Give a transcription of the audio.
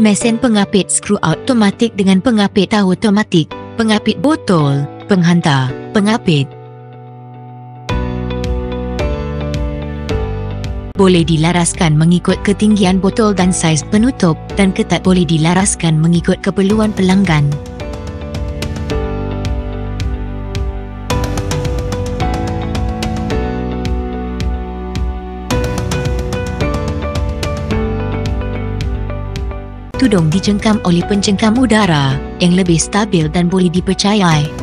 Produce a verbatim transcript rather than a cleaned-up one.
Mesin pengapit skru automatik dengan pengapit tahu otomatik, pengapit botol, penghantar, pengapit. Boleh dilaraskan mengikut ketinggian botol dan saiz penutup, dan ketat boleh dilaraskan mengikut keperluan pelanggan. Tudung dijengkam oleh pencengkam udara yang lebih stabil dan boleh dipercayai.